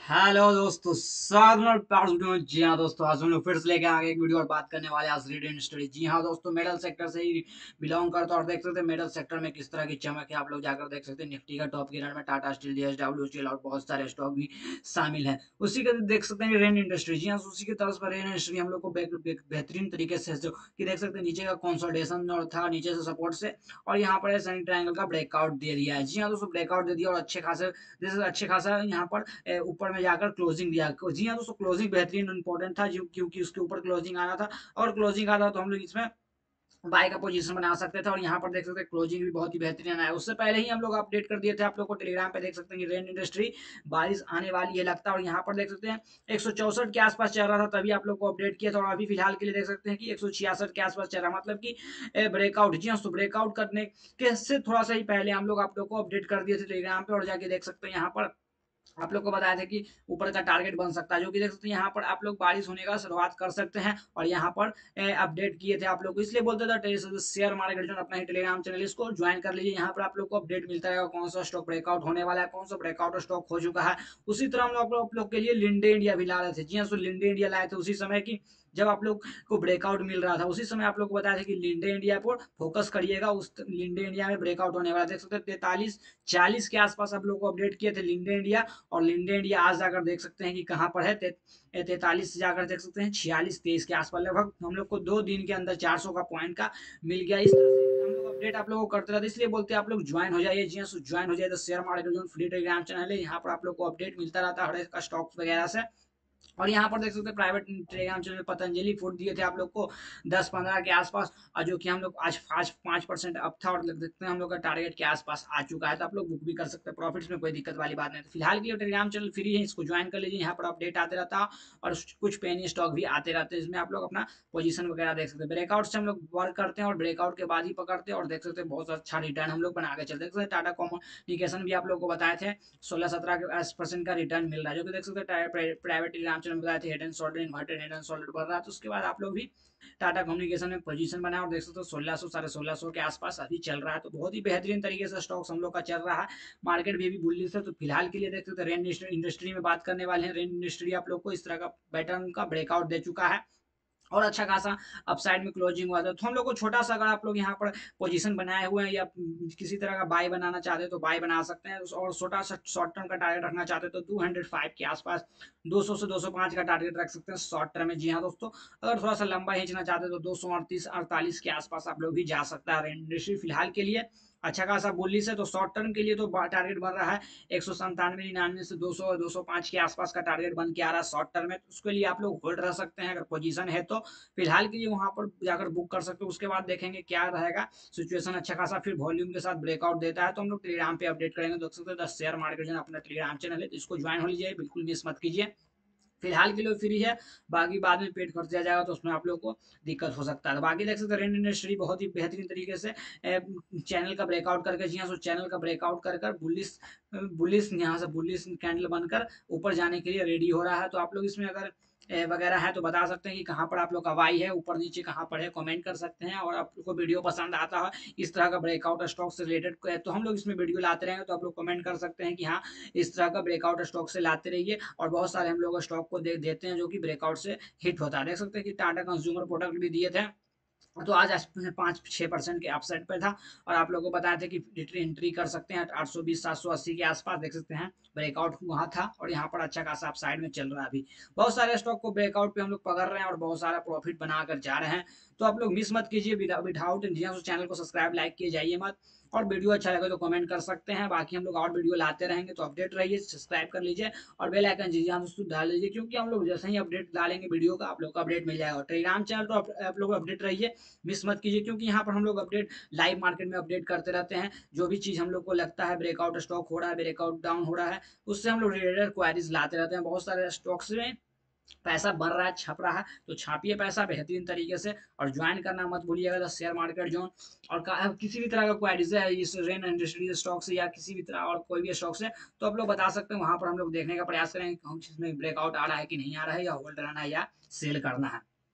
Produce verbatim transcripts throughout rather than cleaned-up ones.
Hello दोस्तों, स्वागत है आज वीडियो में। जी हाँ दोस्तों, आज हम लोग फिर से लेके आ गए एक वीडियो और बात करने वाले आज रीड स्टडी। जी हाँ दोस्तों, मेटल सेक्टर से ही बिलोंग करता है और देख सकते हैं मेटल सेक्टर में किस तरह की चमक है। आप लोग जाकर देख सकते हैं निफ्टी का टॉप गिरर में टाटा स्टील, जेएसडब्ल्यू स्टील और बहुत सारे स्टॉक भी शामिल है। उसी के देख सकते हैं रेन इंडस्ट्री। जी हाँ, उसी की तरफ पर रेन इंडस्ट्री हम लोग को बेक- बेक- बेहतरीन तरीके से जो कि देख सकते हैं नीचे का कंसोलिडेशन और था नीचे से सपोर्ट से, और यहाँ पर सनी ट्रायंगल का ब्रेकआउट दे दिया है। जी हाँ दोस्तों, ब्रेकआउट दे दिया और अच्छे खासे जैसे अच्छे खासा यहाँ पर ए, ऊपर में जाकर क्लोजिंग दिया। जी हाँ दोस्तों, क्लोजिंग बेहतरीन इंपॉर्टेंट था जो- क्योंकि उसके ऊपर क्लोजिंग आना था, और क्लोजिंग आता तो हम लोग इसमें बाय का पोजीशन बना सकते थे। और यहाँ पर देख सकते हैं क्लोजिंग भी बहुत ही बेहतरीन आया। उससे पहले ही हम लोग अपडेट कर दिए थे आप लोग को टेलीग्राम पे, देख सकते हैं कि रेन इंडस्ट्री बारिश आने वाली है लगता है। और यहाँ पर देख सकते हैं एक सौ चौसठ के आसपास चल रहा था, तभी आप लोग को अपडेट किया था। और अभी फिलहाल के लिए देख सकते हैं कि एक सौ छियासठ के आसपास चल रहा है, मतलब कि ब्रेकआउट। जी हाँ, तो ब्रेकआउट करने के से थोड़ा सा ही पहले हम लोग आप लोग को अपडेट कर दिए थे टेलीग्राम पे, और जाके देख सकते हैं यहाँ पर आप लोग को बताया था कि ऊपर का टारगेट बन सकता है, जो कि देख सकते हैं यहाँ पर आप लोग बारिश होने का शुरुआत कर सकते हैं। और यहाँ पर अपडेट किए थे आप लोग को, इसलिए बोलते थे शेयर मार्केट जो अपना ही टेलीग्राम चैनल इसको ज्वाइन कर लीजिए। यहाँ पर आप लोग को अपडेट मिलता रहेगा कौन सा स्टॉक ब्रेकआउट होने वाला है, कौन सा ब्रेकआउट स्टॉक हो चुका है। उसी तरह हम लोग आप लोग के लिए लिंडे इंडिया भी ला रहे थे। जी हाँ, लिंडे इंडिया लाए थे उसी समय की जब आप लोग को ब्रेकआउट मिल रहा था। उसी समय आप लोग को बताया था कि लिंडे इंडिया पर फोकस करिएगा, उस लिंडे इंडिया में ब्रेकआउट होने वाला। देख सकते हैं तैतालीस चालीस के आसपास आप लोग को अपडेट किए थे लिंडे इंडिया। और लिंडे इंडिया आज जाकर देख सकते हैं कि कहाँ पर है, तैतालीस से जाकर देख सकते हैं छियालीस तेईस के आसपास। लगभग हम लोग को दो दिन के अंदर चार सौ का पॉइंट का मिल गया। इस तरह से हम लोग अपडेट आप लोगों को करते रहते, इसलिए बोलते हैं आप लोग ज्वाइन हो जाइए। जी ज्वाइन हो जाइए तो शेयर मार्केट जो फ्री टेलीग्राम चैनल है, यहाँ पर आप लोग को अपडेट मिलता रहता है हर एक का स्टॉक्स वगैरह से। और यहाँ पर देख सकते हैं private Telegram channel Patanjali food दिए थे आप लोग को दस पंद्रह के आसपास, और जो कि हम लोग आज पाँच पाँच परसेंट अप था, और देखते हैं हम लोग का टारगेट के आसपास आ चुका है। तो आप लोग बुक भी कर सकते हैं प्रॉफिट्स में, कोई दिक्कत वाली बात नहीं। तो फिलहाल के लिए टेलीग्राम चैनल फ्री है, इसको ज्वाइन कर लीजिए। यहाँ पर अपडेट आते रहता है और कुछ पेनी स्टॉक भी आते रहते हैं, इसमें आप लोग अपना पोजीशन वगैरह देख सकते हैं। ब्रेकआउट से हम लोग वर्क करते हैं और ब्रेकआउट के बाद ही पकड़ते हैं, और देख सकते हैं बहुत अच्छा रिटर्न हम लोग बना के चलते हैं। टाटा कम्युनिकेशन भी आप लोग को बताए थे सोलह सत्रह परसेंट का रिटर्न मिल रहा है, जो कि देख सकते हैं प्राइवेट टेलीग्राम चैनल बताए थे head and shoulder inverted head and shoulder बढ़ रहा है। तो उसके बाद आप लोग भी टाटा कम्युनिकेशन में पोजीशन बनाया और देख सकते हो सोलह सौ साढ़े सोलह सौ के आसपास अभी चल रहा है। तो बहुत ही बेहतरीन तरीके से स्टॉक्स हम लोग का चल रहा है। मार्केट भी अभी बुलिश है। तो फिलहाल के लिए देख सकते हैं रेन इंडस्ट्री में बात करने वाले हैं। रेन इंडस्ट्री आप लोग को इस तरह का पैटर्न का ब्रेकआउट दे चुका है और अच्छा खासा अपसाइड में क्लोजिंग हुआ था। तो हम लोग को छोटा सा, अगर आप लोग यहाँ पर पोजीशन बनाए हुए हैं या किसी तरह का बाय बनाना चाहते हैं तो बाय बना सकते हैं। और छोटा सा शॉर्ट टर्म का टारगेट रखना चाहते हैं तो दो सौ पाँच के आसपास दो सौ से दो सौ पाँच का टारगेट रख सकते हैं शॉर्ट टर्म में। जी हाँ दोस्तों, अगर थोड़ा सा लंबा खींचना चाहते हैं तो दो सौ अड़तीस अड़तालीस के आसपास आप लोग भी जा सकता है। इंडस्ट्री फिलहाल के लिए अच्छा खासा बुलिश है। तो शॉर्ट टर्म के लिए तो टारगेट बन रहा है एक सौ संतानवे निन्यानवे से दो सौ दो सौ पाँच के आसपास का टारगेट बन के आ रहा है शॉर्ट टर्म में। तो उसके लिए आप लोग होल्ड रह सकते हैं अगर पोजीशन है तो। फिलहाल के लिए वहां पर जाकर बुक कर सकते हो, उसके बाद देखेंगे क्या रहेगा सिचुएशन। अच्छा खासा फिर वॉल्यूम के साथ ब्रेकआउट देता है तो हम लोग टेलीग्राम पे अपडेट करेंगे। देख सकते हैं द शेयर मार्केट जो अपना टेलीग्राम चैनल है, तो इसको ज्वाइन हो लीजिए, बिल्कुल मिस मत कीजिए। फिलहाल के लिए फ्री है, बाकी बाद में पेड खर्च दिया जाएगा तो उसमें आप लोग को दिक्कत हो सकता है। तो बाकी देख सकते हैं रेंट इंडस्ट्री बहुत ही बेहतरीन तरीके से चैनल का ब्रेकआउट करके, जी हाँ, सो चैनल का ब्रेकआउट कर कर बुलिस बुलिस यहाँ से बुलिस कैंडल बनकर ऊपर जाने के लिए रेडी हो रहा है। तो आप लोग इसमें अगर वगैरह है तो बता सकते हैं कि कहाँ पर आप लोग का वाई है, ऊपर नीचे कहाँ पर है, कमेंट कर सकते हैं। और आप लोग को वीडियो पसंद आता है इस तरह का ब्रेकआउट स्टॉक से रिलेटेड तो हम लोग इसमें वीडियो लाते रहेंगे। तो आप लोग कमेंट कर सकते हैं कि हाँ, इस तरह का ब्रेकआउट स्टॉक से लाते रहिए। और बहुत सारे हम लोग स्टॉक को दे देते हैं जो कि ब्रेकआउट से हिट होता है। देख सकते हैं कि टाटा कंज्यूमर प्रोडक्ट भी दिए थे, तो आज पाँच छः परसेंट के अपसाइड पे था। और आप लोगों को बताया था कि एंट्री कर सकते हैं आठ सौ बीस सात सौ अस्सी के आसपास। देख सकते हैं ब्रेकआउट वहाँ था और यहाँ पर अच्छा खासा अपसाइड में चल रहा है अभी। बहुत सारे स्टॉक को ब्रेकआउट पे हम लोग पकड़ रहे हैं और बहुत सारा प्रॉफिट बनाकर जा रहे हैं। तो आप लोग मिस मत कीजिए विदाउट इंडिया, चैनल को सब्सक्राइब लाइक किए जाइए मत। और वीडियो अच्छा लगे तो कमेंट कर सकते हैं। बाकी हम लोग और वीडियो लाते रहेंगे, तो अपडेट रहिए, सब्सक्राइब कर लीजिए और बेल आइकन जी हाँ दोस्तों डाल लीजिए, क्योंकि हम लोग जैसे ही अपडेट डालेंगे वीडियो का आप लोग को अपडेट मिल जाएगा। टेलीग्राम चैनल तो आप, आप लोग अपडेट रहिए, मिस मत कीजिए, क्योंकि यहाँ पर हम लोग अपडेट लाइव मार्केट में अपडेट करते रहते हैं। जो भी चीज़ हम लोग को लगता है ब्रेकआउट स्टॉक हो रहा है, ब्रेकआउट डाउन हो रहा है, उससे हम लोग रिलेटेड क्वारीज लाते रहते हैं। बहुत सारे स्टॉक्स में पैसा बढ़ रहा है, छप रहा है, तो छापिए पैसा बेहतरीन तरीके से और ज्वाइन करना मत भूलिएगा द शेयर मार्केट जोन। और किसी भी तरह का क्वारीज है इस रेन इंडस्ट्री स्टॉक से या किसी भी तरह और कोई भी स्टॉक से, तो आप लोग बता सकते हैं। वहां पर हम लोग देखने का प्रयास करेंगे कि हम चीज में ब्रेकआउट आ रहा है कि नहीं आ रहा है, या होल्ड रहना है या सेल करना है।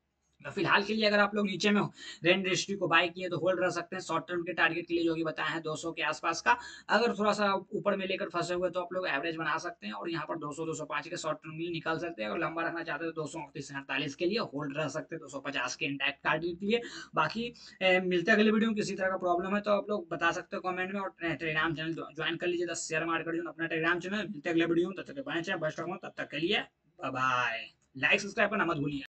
फिलहाल के लिए अगर आप लोग नीचे में रेंज रजिस्ट्री को बाय किए तो होल्ड रह सकते हैं शॉर्ट टर्म के टारगेट के लिए, जो कि बताया है दो सौ के आसपास का। अगर थोड़ा सा ऊपर में लेकर फंसे हुए तो आप लोग एवरेज बना सकते हैं और यहाँ पर दो सौ दो सौ पाँच के शॉर्ट टर्म के लिए निकाल सकते हैं। अगर लंबा रखना चाहते हैं तो दो सौ उनतीस से अड़तालीस के लिए होल्ड रह सकते हैं, दो सौ पचास के इंटैक्ट टारगेट के लिए। बाकी ए, मिलते हैं अगले वीडियो में। किसी तरह का प्रॉब्लम है तो आप लोग बता सकते हो कमेंट में, और टेलीग्राम चैनल ज्वाइन कर लीजिए, दस शेयर मार्केट जो अपना टेलीग्राम चैनल। मिलते हैं अगले वीडियो में, तब तक बने, तब तक के लिए बाय बाय। लाइक सब्सक्राइब करना मत भूलिए।